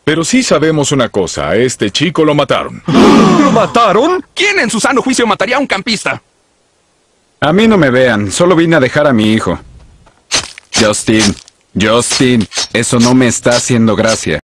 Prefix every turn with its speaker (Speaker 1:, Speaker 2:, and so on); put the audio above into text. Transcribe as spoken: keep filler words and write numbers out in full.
Speaker 1: Pero sí sabemos una cosa, a este chico lo mataron.
Speaker 2: ¿Lo mataron? ¿Quién en su sano juicio mataría a un campista?
Speaker 3: A mí no me vean, solo vine a dejar a mi hijo. Justin, Justin, eso no me está haciendo gracia.